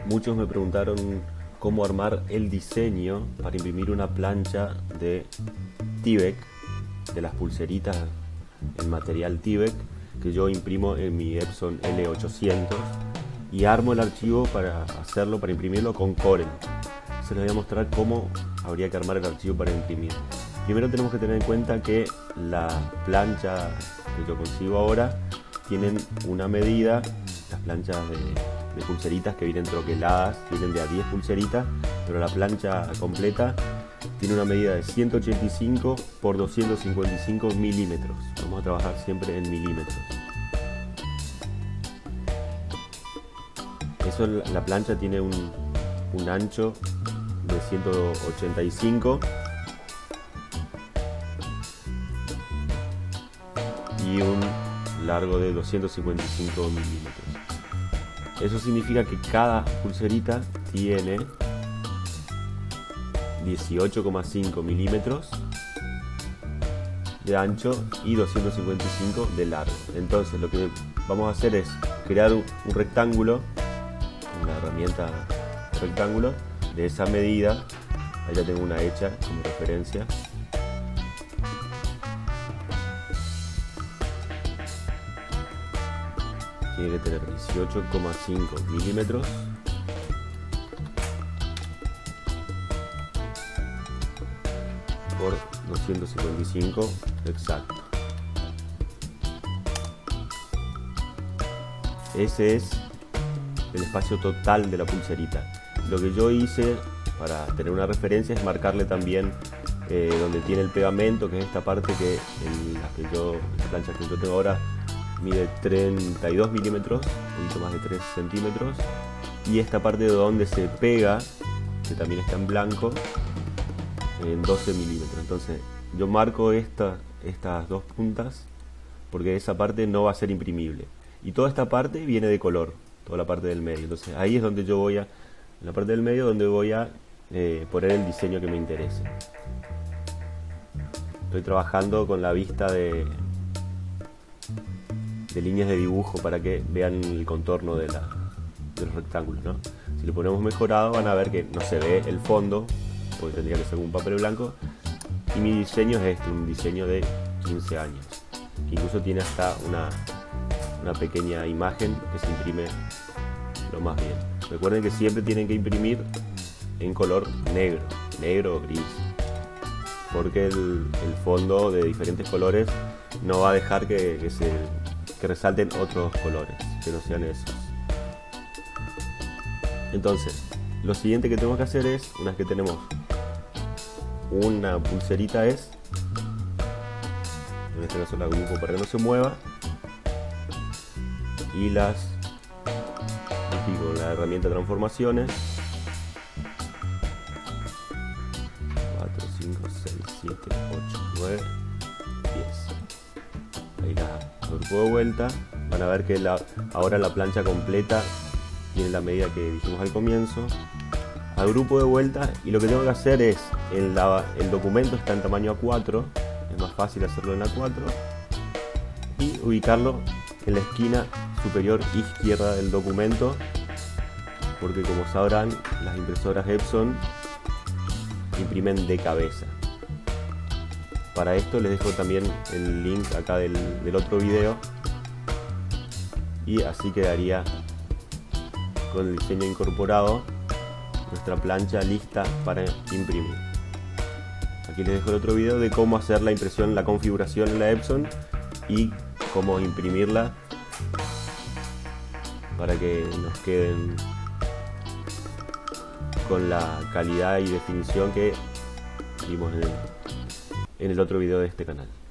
Muchos me preguntaron cómo armar el diseño para imprimir una plancha de Tyvek, de las pulseritas en material Tyvek que yo imprimo en mi Epson L800, y armo el archivo para hacerlo, para imprimirlo con Corel. Se les voy a mostrar cómo habría que armar el archivo para imprimir. Primero tenemos que tener en cuenta que la plancha que yo consigo ahora tienen una medida. Las planchas de pulseritas que vienen troqueladas vienen de a 10 pulseritas, pero la plancha completa tiene una medida de 185 por 255 milímetros. Vamos a trabajar siempre en milímetros. Eso, la plancha tiene un ancho de 185 y un largo de 255 milímetros. Eso significa que cada pulserita tiene 18,5 milímetros de ancho y 255 de largo. Entonces lo que vamos a hacer es crear un rectángulo con la herramienta rectángulo de esa medida. Ahí ya tengo una hecha como referencia. Tiene que tener 18,5 milímetros por 255 exacto. Ese es el espacio total de la pulserita. Lo que yo hice para tener una referencia es marcarle también donde tiene el pegamento, que es esta parte que la plancha que yo tengo ahora mide 32 milímetros, un poquito más de 3 centímetros, y esta parte de donde se pega, que también está en blanco, en 12 milímetros. Entonces yo marco estas dos puntas porque esa parte no va a ser imprimible, y toda esta parte viene de color, toda la parte del medio. Entonces ahí es donde yo voy en la parte del medio, donde voy a poner el diseño que me interese. Estoy trabajando con la vista de líneas de dibujo para que vean el contorno de los rectángulos, ¿no? Si lo ponemos mejorado van a ver que no se ve el fondo, porque tendría que ser un papel blanco, y mi diseño es un diseño de 15 años. Incluso tiene hasta una pequeña imagen que se imprime lo más bien. Recuerden que siempre tienen que imprimir en color negro o gris, porque el fondo de diferentes colores no va a dejar que resalten otros colores que no sean esos. Entonces lo siguiente que tenemos que hacer es, una vez que tenemos una pulserita, es en este caso la agrupo para que no se mueva y las con la herramienta transformaciones 4, 5, 6, 7, 8, 9, 10. Ahí la agrupo de vuelta. Van a ver que ahora la plancha completa tiene la medida que dijimos al comienzo. Agrupo de vuelta, y lo que tengo que hacer es, el documento está en tamaño A4, es más fácil hacerlo en A4, y ubicarlo en la esquina superior izquierda del documento, porque como sabrán, las impresoras Epson imprimen de cabeza. Para esto les dejo también el link acá del otro video, y así quedaría con el diseño incorporado nuestra plancha lista para imprimir. Aquí les dejo el otro video de cómo hacer la impresión, la configuración en la Epson y cómo imprimirla para que nos queden con la calidad y definición que vimos en el otro video de este canal.